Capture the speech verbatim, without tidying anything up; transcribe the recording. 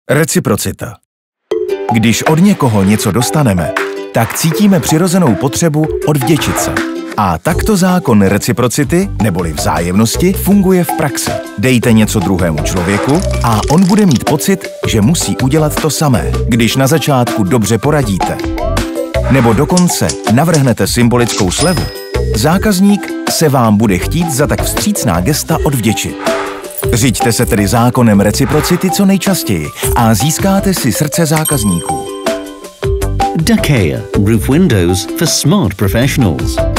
Reciprocita. Když od někoho něco dostaneme, tak cítíme přirozenou potřebu odvděčit se. A takto zákon reciprocity, neboli vzájemnosti, funguje v praxi. Dejte něco druhému člověku a on bude mít pocit, že musí udělat to samé, když na začátku dobře poradíte. Nebo dokonce navrhnete symbolickou slevu. Zákazník se vám bude chtít za tak vstřícná gesta odvděčit. Řiďte se tedy zákonem reciprocity co nejčastěji a získáte si srdce zákazníků. Dakea Roof Windows for smart professionals.